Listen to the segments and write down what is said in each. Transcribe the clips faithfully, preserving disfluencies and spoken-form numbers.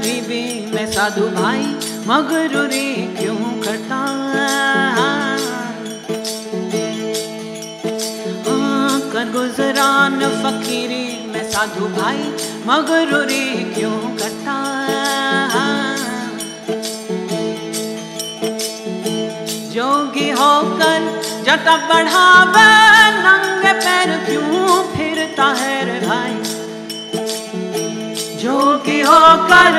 गरीबी में साधु भाई मगरूरी क्यों करता? कर गुजरान फकीरी में साधु भाई मगरूरी क्यों करता? जोगी होकर जटा बढ़ावे नंगे पैर क्यों फिरता है रे भाई? जोगी होकर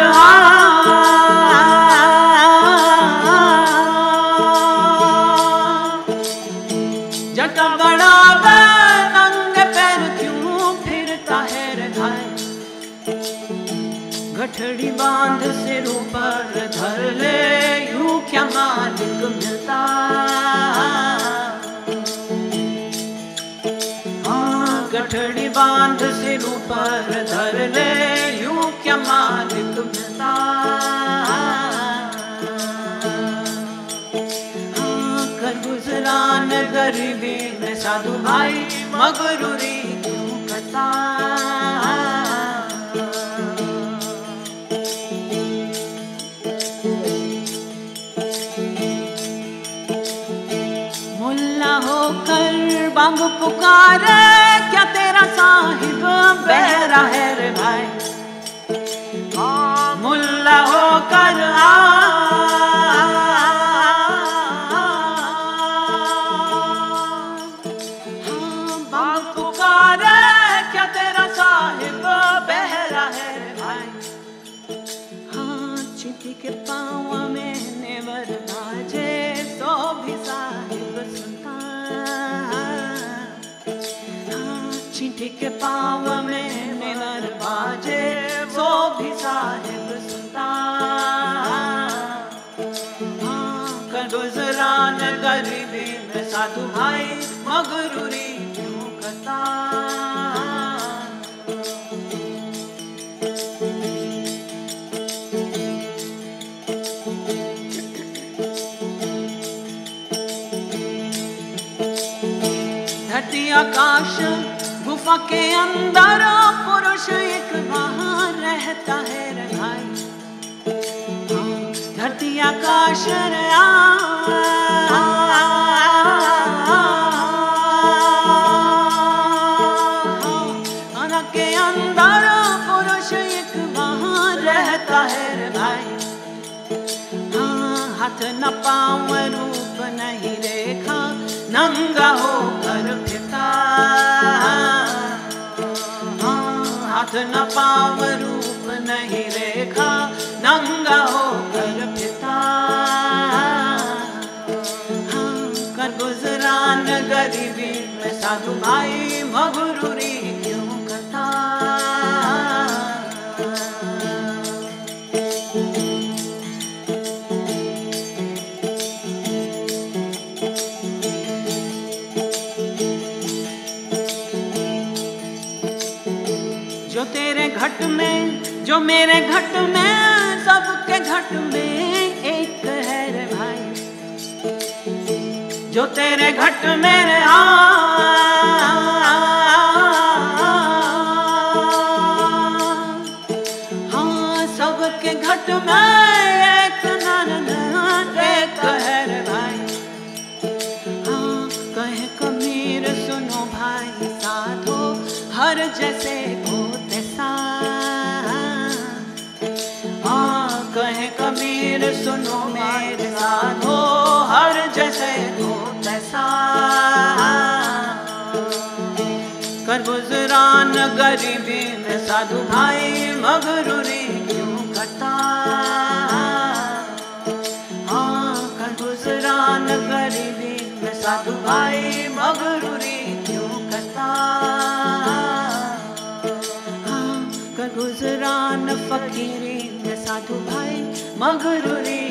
जटा बढ़ावे नंगे पैर क्यों फिरता है रे भाई? गठड़ी बांध सिर ऊपर धर ले यूं क्या मालिक मिलता? हाँ गठड़ी बांध सिर ऊपर धर ले यूं क्या मालिक मिलता? हाँ कर गुजरान गरीबी में साधु भाई मगरूरी क्यों करता? होकर बांग पुकारे क्या तेरा साहिब बहरा है रे भाई? हाँ मुल्ला होकर आ हाँ बांग पुकारे क्या तेरा साहिब बहरा है रे भाई? हाँ चींटी के पाँव में नेवर बाजे तो भी साहिब सुनता। चींटी के पाँव में नेवर बाजे वो भी साहिब सुनता। हाँ कर गुजरान गरीबी में साधु भाई मगरूरी क्यों करता? धरती आकाश गुफा के अंदर पुरुष एक बाहर रहता है रे भाई। धरती आकाश रे खाना के अंदर पुरुष एक बाहर रहता है रे भाई। हाँ हाथ न पाँव रूप नहीं रेखा नंगा होकर फिरता। हाथ न पाँव रूप नहीं रेखा नंगा होकर फिरता। हाँ कर गुजरान गरीबी में साधु भाई मगरूरी क्यों करता? जो तेरे घट में जो मेरे घट में सबके घट में एक है रे भाई। जो तेरे घट में रे आ हाँ सबके घट में एक नन एक है रे भाई। हाँ कहे कबीर सुनो भाई साधो हर जैसे को हाँ कहे कबीर सुनो मेरे साधो हर जैसे हो तैसा। कर गुजरान गरीबी में साधु भाई मगरूरी क्यों करता? हाँ कर गुजरान गरीबी में साधु भाई मगरूरी क्यों करता? गुजरान फकीरी में साधु भाई मगरूरी